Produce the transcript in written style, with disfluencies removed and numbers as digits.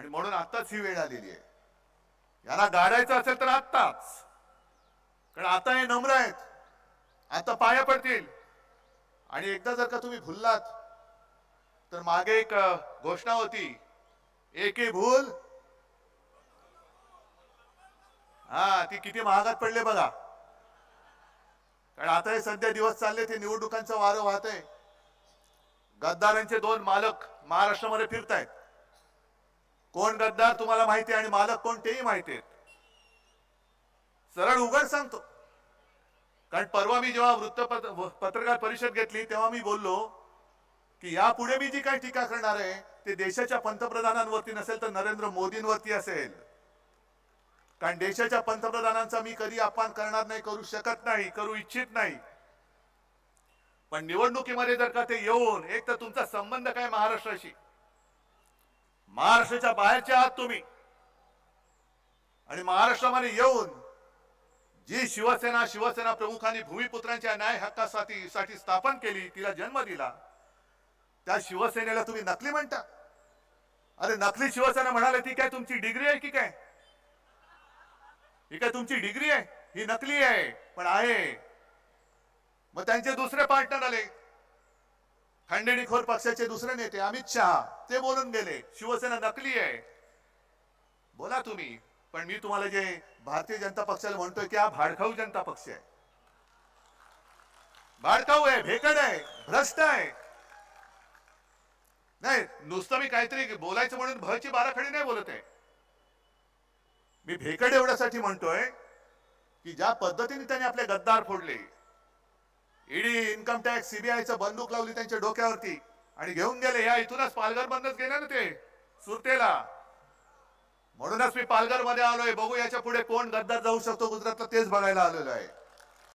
आणि म्हणून आत्ताच ही वेळ आलेली आहे. याला गाडायचं असेल तर आत्ताच, कारण आता हे नम्र आहेत, आता पाया पडतील. आणि एकदा जर का तुम्ही भुललात तर मागे एक घोषणा होती, एक ही भूल. हा, ती किती महागात पडले बघा. कारण आता हे सध्या दिवस चालले ते निवडणुकांचं वारं वाहत आहे. गद्दारांचे दोन मालक महाराष्ट्रामध्ये फिरतायत. कोण गद्दार तुम्हाला माहिती आहे आणि मालक कोण तेही माहिती आहेत. सरळ उघड सांगतो. कारण परवा मी जेव्हा पत्रकार परिषद घेतली तेव्हा मी बोललो की यापुढे मी जी काही टीका करणार आहे ते देशाच्या पंतप्रधानांवरती नसेल तर नरेंद्र मोदींवरती असेल. कारण देशाच्या पंतप्रधानांचा मी कधी अपमान करणार नाही, करू शकत नाही, करू इच्छित नाही. पण निवडणुकीमध्ये जर का ते येऊन, एक तर तुमचा संबंध काय महाराष्ट्राशी, महाराष्ट्राच्या बाहेरचे आहात तुम्ही, आणि महाराष्ट्रामध्ये येऊन जी शिवसेना प्रमुखांनी भूमिपुत्रांच्या न्याय हक्कासाठी स्थापन केली, तिला जन्म दिला, त्या शिवसेनेला तुम्ही नकली म्हणता. अरे नकली शिवसेना म्हणाले ती काय तुमची डिग्री आहे की काय? ही काय तुमची डिग्री आहे? ही नकली आहे पण आहे. मग त्यांचे दुसरे पार्टनर आले, खंडेडीखोर पक्षाचे दुसरे नेते अमित शहा, ते बोलून गेले शिवसेना नकली आहे. बोला तुम्ही, पण मी तुम्हाला जे भारतीय जनता पक्षाला म्हणतोय की हा भाडखाऊ जनता पक्ष आहे, भाडखाऊ आहे, भेकड आहे, भ्रष्ट आहे. नाही, नुसतं मी काहीतरी बोलायचं म्हणून भची बाराखडी नाही बोलत आहे. मी भेकड एवढ्यासाठी म्हणतोय की ज्या पद्धतीने त्यांनी आपले गद्दार फोडले, ईडी, इन्कम टॅक्स, सीबीआयचं बंदूक लावली त्यांच्या डोक्यावरती आणि घेऊन गेले. या इथूनच पालघर बंदच गेले ना ते सुरतेला. म्हणूनच मी पालघर मध्ये आलोय. बघू याच्या पुढे कोण गद्दार जाऊ शकतो गुजरातला, तेच बघायला आलेलो आहे.